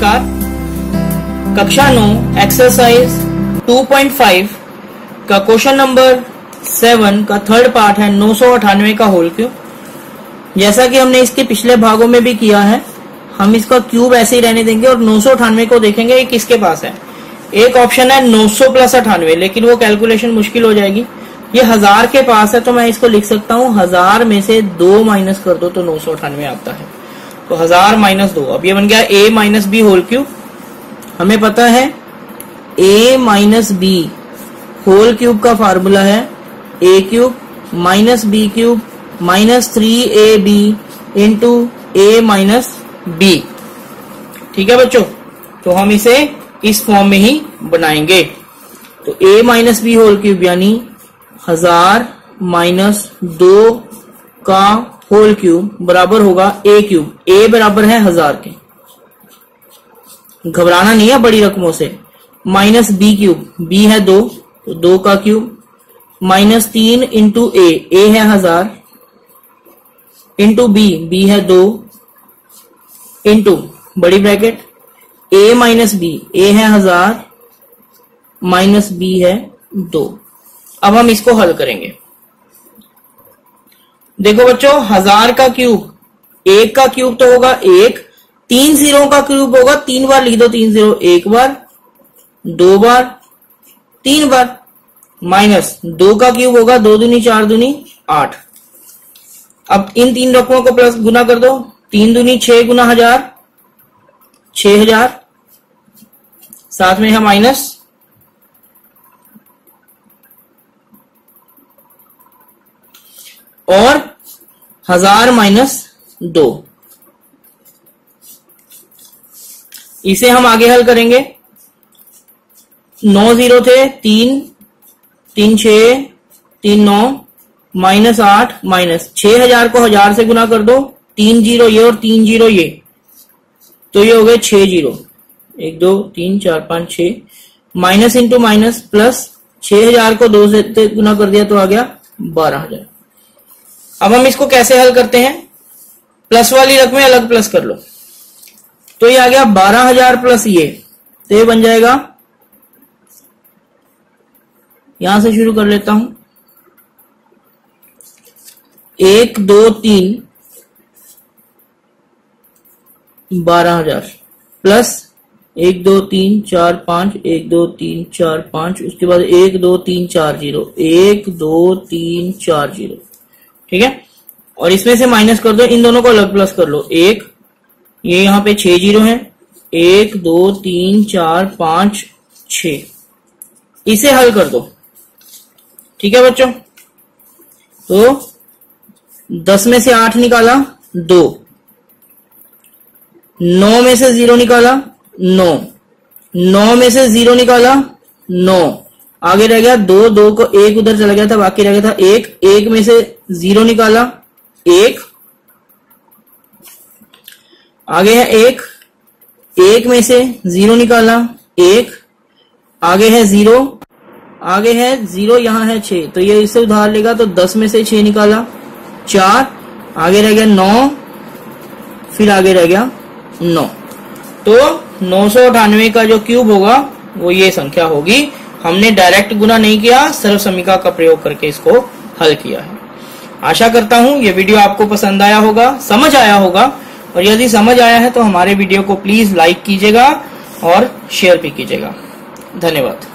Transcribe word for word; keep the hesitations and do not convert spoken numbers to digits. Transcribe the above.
नमस्कार। कक्षा नौ एक्सरसाइज टू पॉइंट फाइव का क्वेश्चन नंबर सेवन का थर्ड पार्ट है नौ सौ अठानवे का होल क्यूब। जैसा कि हमने इसके पिछले भागों में भी किया है, हम इसका क्यूब ऐसे ही रहने देंगे और नौ सौ अठानवे को देखेंगे ये किसके पास है। एक ऑप्शन है नौ सौ प्लस अठानवे, लेकिन वो कैलकुलेशन मुश्किल हो जाएगी। ये हजार के पास है तो मैं इसको लिख सकता हूँ हजार में से दो माइनस कर दो तो नौ सौ अठानवे आता है। तो हजार माइनस दो, अब ये बन गया a minus b whole cube. हमें पता है a minus b whole cube का फार्मूला है a cube minus b cube minus three a b into a minus b. ठीक है बच्चों, तो हम इसे इस फॉर्म में ही बनाएंगे। तो a minus b whole cube यानी हजार माइनस दो का होल क्यूब बराबर होगा ए क्यूब। ए बराबर है हजार के, घबराना नहीं है बड़ी रकमों से। माइनस बी क्यूब, बी है दो तो दो का क्यूब माइनस तीन इंटू ए, ए है हजार इंटू बी, बी है दो इंटू बड़ी bracket a minus b, a है हजार माइनस बी है दो। अब हम इसको हल करेंगे। देखो बच्चों, हजार का क्यूब, एक का क्यूब तो होगा एक, तीन जीरो का क्यूब होगा तीन बार लिख दो, तीन जीरो एक बार, दो बार, तीन बार, माइनस दो का क्यूब होगा दो दूनी चार दूनी आठ। अब इन तीन रकमों को प्लस गुना कर दो, तीन दूनी छह गुना हजार, छह हजार, साथ में है माइनस, और हजार माइनस दो। इसे हम आगे हल करेंगे। नौ जीरो थे, तीन तीन छह तीन नौ माइनस आठ माइनस छह हजार को हजार से गुना कर दो, तीन जीरो ये और तीन जीरो ये, तो ये हो गए छह जीरो, एक दो तीन चार पांच छह, माइनस इंटू माइनस प्लस, छह हजार को दो से गुना कर दिया तो आ गया बारह हजार। अब हम इसको कैसे हल करते हैं, प्लस वाली रकमें अलग प्लस कर लो, तो ये आ गया बारह हजार प्लस ये, तो ये बन जाएगा, यहां से शुरू कर लेता हूं, एक दो तीन बारह हजार प्लस एक दो तीन चार पांच, एक दो तीन चार पांच, उसके बाद एक दो तीन चार जीरो, एक दो तीन चार जीरो। ठीक है, और इसमें से माइनस कर दो, इन दोनों को अलग प्लस कर लो, एक, ये यहां पे छह जीरो है, एक दो तीन चार पांच छ, इसे हल कर दो। ठीक है बच्चों, तो दस में से आठ निकाला दो, नौ में से जीरो निकाला नौ, नौ में से जीरो निकाला नौ, आगे रह गया दो, दो को एक उधर चला गया था, बाकी रह गया था एक, एक में से जीरो निकाला एक, आगे है एक, एक में से जीरो निकाला एक, आगे है जीरो, आगे है जीरो, यहां है छह, तो ये इससे उधार लेगा तो दस में से छह निकाला चार, आगे रह गया नौ, फिर आगे रह गया नौ। तो नौ सौ अठानवे का जो क्यूब होगा वो ये संख्या होगी। हमने डायरेक्ट गुना नहीं किया, सर्वसमीका का प्रयोग करके इसको हल किया है। आशा करता हूं ये वीडियो आपको पसंद आया होगा, समझ आया होगा, और यदि समझ आया है तो हमारे वीडियो को प्लीज लाइक कीजिएगा और शेयर भी कीजिएगा। धन्यवाद।